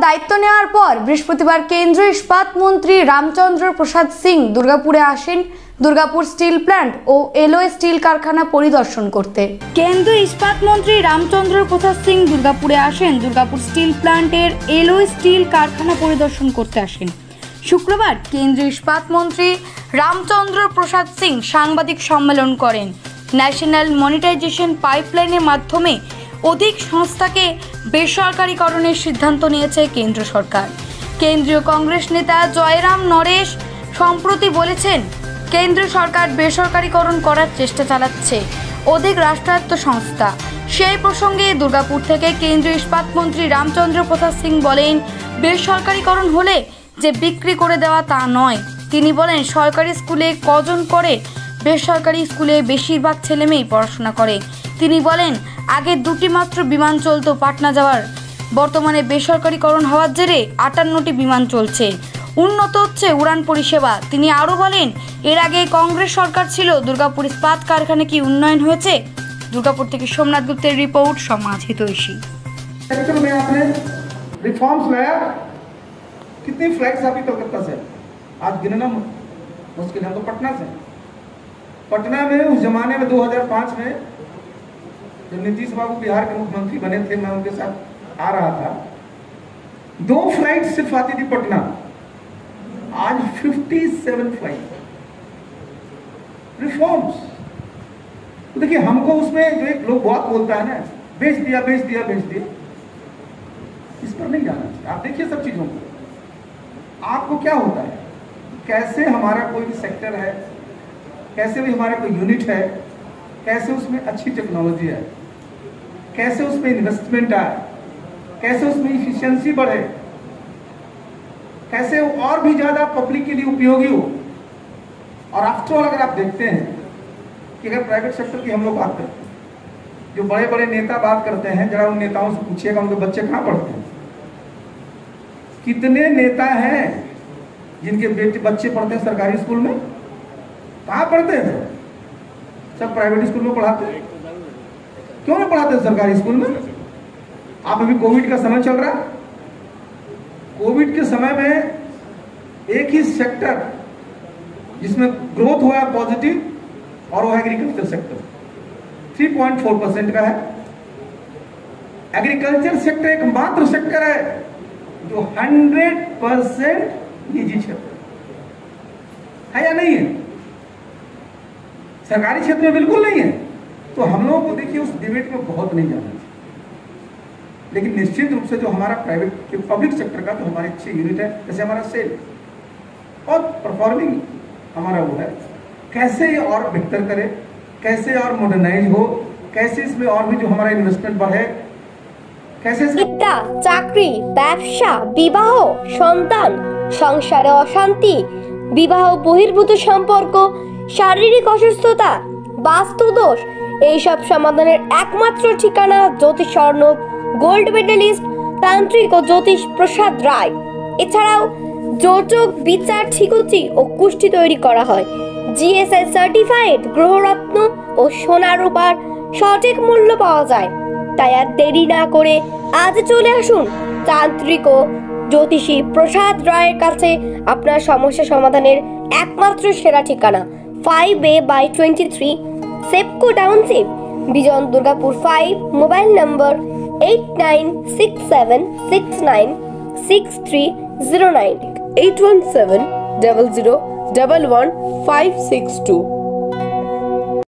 দায়িত্ব নেওয়ার পর বৃহস্পতিবার কেন্দ্রীয় ইস্পাত মন্ত্রী রামচন্দ্র প্রসাদ সিং দুর্গাপুরে আসেন দুর্গাপুর স্টিল প্ল্যান্ট ও এলওএ স্টিল কারখানা পরিদর্শন করতে। কেন্দ্রীয় ইস্পাত মন্ত্রী রামচন্দ্র প্রসাদ সিং দুর্গাপুরে আসেন দুর্গাপুর স্টিল প্ল্যান্টের এলওএ স্টিল কারখানা পরিদর্শন করতে আসেন। শুক্রবার কেন্দ্রীয় ইস্পাত মন্ত্রী রামচন্দ্র প্রসাদ সিং সাংবাদিক সম্মেলন করেন। ন্যাশনাল মনিটাইজেশন পাইপলাইনের মাধ্যমে অধিক সংস্থাকে বেসরকারীকরণের সিদ্ধান্ত নিয়েছে কেন্দ্র সরকার। কেন্দ্রীয় কংগ্রেস নেতা জয়রাম নরেশ সম্প্রতি বলেছেন, কেন্দ্র সরকার বেসরকারীকরণ করার চেষ্টা চালাচ্ছে অধিক রাষ্ট্রায়ত্ত সংস্থা। সেই প্রসঙ্গে দুর্গাপুর থেকে কেন্দ্রীয় ইস্পাত মন্ত্রী রামচন্দ্র প্রসাদ সিং বলেন, বেসরকারীকরণ হলে যে বিক্রি করে দেওয়া তা নয়। তিনি বলেন, সরকারি স্কুলে কজন করে, বেসরকারি স্কুলে বেশিরভাগ ছেলেমেয়েই পড়াশোনা করে। তিনি বলেন, আগে 2টি মাত্র বিমান চলতো পাটনা যাওয়ার, বর্তমানে বেসরকারীকরণ হওয়ার জেরে 58টি বিমান চলছে, উন্নত হচ্ছে উড়ান পরিষেবা। তিনি আরও বলেন, এর আগে কংগ্রেস সরকার ছিল, দুর্গাপুর ইস্পাত কারখানা কি উন্নয়ন হয়েছে? দুর্গাপুর থেকে সোমনাথ গুপ্তের রিপোর্ট, সমাজ হিতৈষী। कितनी फ्लाइट्स आपकी कलकत्ता से आज गिनना मुश्किल है। तो पटना में उस जमाने में 2005 में जब नीतीश बाबू बिहार के मुख्यमंत्री बने थे, मैं उनके साथ आ रहा था, 2 फ्लाइट सिर्फ आती थी पटना, आज 57 फ्लाइट। रिफॉर्म्स तो देखिए, हमको उसमें जो एक लोग बहुत बोलता है ना, बेच दिया बेच दिया बेच दिया, इस पर नहीं जाना चाहिए। आप देखिए सब चीजों को, आपको क्या होता है, कैसे हमारा कोई भी सेक्टर है, कैसे भी हमारा कोई यूनिट है, कैसे उसमें अच्छी टेक्नोलॉजी है, कैसे उसमें इन्वेस्टमेंट आए, कैसे उसमें इफिशिएंसी बढ़े, कैसे और भी ज्यादा पब्लिक के लिए उपयोगी हो। और आफ्टर ऑल अगर आप देखते हैं कि अगर प्राइवेट सेक्टर की हम लोग बात करते हैं, जो बड़े बड़े नेता बात करते हैं, जरा उन नेताओं से पूछिएगा उनके बच्चे कहाँ पढ़ते हैं। कितने नेता हैं जिनके बच्चे पढ़ते हैं सरकारी स्कूल में? कहाँ पढ़ते हैं? सब प्राइवेट स्कूल में पढ़ाते हैं। क्यों नहीं पढ़ाते सरकारी स्कूल में? आप अभी कोविड का समय चल रहा है, कोविड के समय में एक ही सेक्टर जिसमें ग्रोथ हुआ है पॉजिटिव, और वो एग्रीकल्चर सेक्टर 3.4% का है। एग्रीकल्चर सेक्टर एकमात्र सेक्टर है जो 100% निजी क्षेत्र है या नहीं है? सरकारी क्षेत्र में बिल्कुल नहीं है। तो हम लोगों को देखिए उस डिबेट में बहुत नहीं जाना चाहिए, लेकिन निश्चित रूप से जो हमारा प्राइवेट पब्लिक सेक्टर का तो हमारे अच्छे यूनिट है, जैसे हमारा सेल और परफॉर्मिंग हमारा वो है, कैसे ये और बेहतर करे, कैसे और मॉडर्नाइज हो, कैसे इसमें और भी जो हमारा इन्वेस्टमेंट बढ़े, বিদ্যা, চাকরি, ব্যবসা, বিবাহ, সন্তান, সংসারে অশান্তি, বিবাহ বহির্ভূত সম্পর্ক, শারীরিক অসুস্থতা, বাস্তুদোষ, এইসব সমাধানের একমাত্র ঠিকানা জ্যোতিষ স্বর্ণব গোল্ড মেডেলিস্ট তান্ত্রিক ও জ্যোতিষ প্রসাদ রায়। এছাড়াও যোজক, বিচার, ঠিকুচি ও কুষ্টি তৈরি করা হয়। জিএসআই সার্টিফাইড গ্রহরত্ন ও সোনা রূপার সঠিক মূল্য পাওয়া যায়। তাই আর দেরি না করে আজ চলে আসুন তান্ত্রিক ও জ্যোতিষী প্রসাদ রায়ের কাছে। আপনার সমস্যা সমাধানের একমাত্র সেরা ঠিকানা 5A/23 Sepco township, Bijan, Durgapur 5। Mobile number 8967696309 81700111562।